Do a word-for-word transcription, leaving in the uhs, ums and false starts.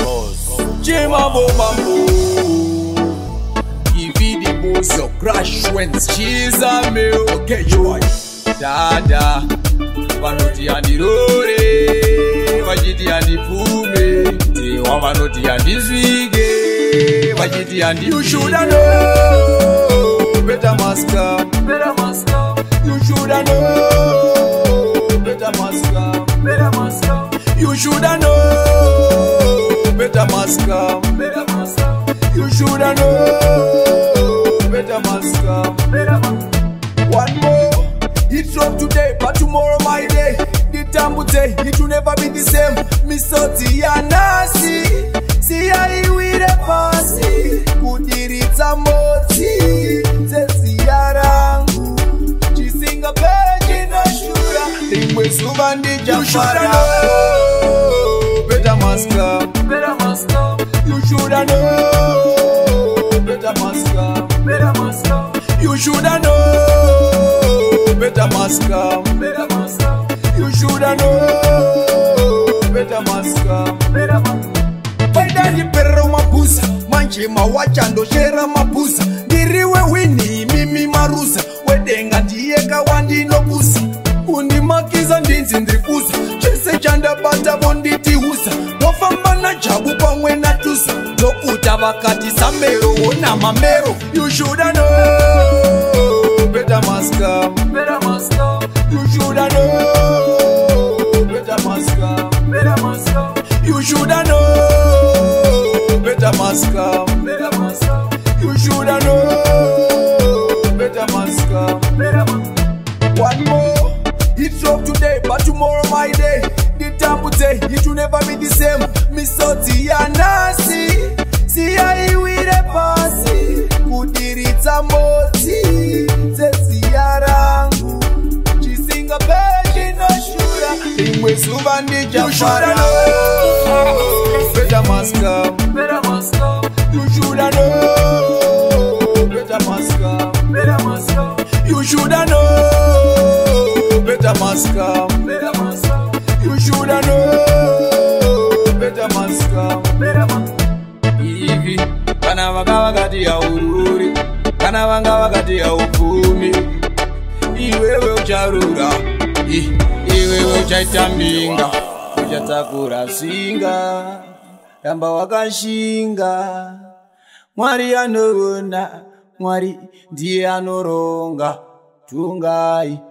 Jimabo Mambo. Give me the most your crash when she's a meal. Okay, joy. Dada. Vanoti and the Rore. Vajiti and the Pume. Dewa Vanoti and the Zwige. Vajiti and the You shoulda know. Better must come. Better must come. You shoulda know. Better must come. Better must come. You shoulda know. Better must come. Better must come. You shoulda know. Better must come. Better must come. One more. It's from today, but tomorrow my day. The time will say it will never be the same. Mister Tianasi, see I with a passy. Kudirita moti, Zesiarangu. She sing a page in a shura. Limwe subandi jafara. Better must come, better must come. You shoulda know. Better must come, better must come. You shoulda know. Better must come, better must come. You shoulda know. Better must come, better must come. Faida ni perro mapusa, manche mawacha ndo shera mapusa. Diriwe wini mimi marusa, wedenga dieka wandi no pusa. Uni makiza ndinzi ndripusa, chese chanda bata bonditi husa. Wafamba na jabu pangwe na tusa, lokuta wakati samero ona mamero. You shoulda know. Better must come, better must come. You shoulda know. Better must come, better must come. You shoulda know. Better must come, better must come. You shoulda know. Better must come, better must come. One more. It's up today, but tomorrow my day. The time will say it will never be the same. Mister Tianasi, see I with a passy. Kudirita moti, Zesiarangu. She sing a page in a shura. Limwe subandi jafara. Better must come, better must come. You shoulda know. Better must come, better must come. You shoulda know. Better must come, better must come. You shoulda know. Better must come, better must come. Ivi, kana wanga wakati ya ururi, kana wanga wakati ya upumi. Iwewe ucharura, iwewe uchaitambinga, uchatakura singa, yamba wakashinga. Mwari anorona, mwari ndiye anoronga, tungai.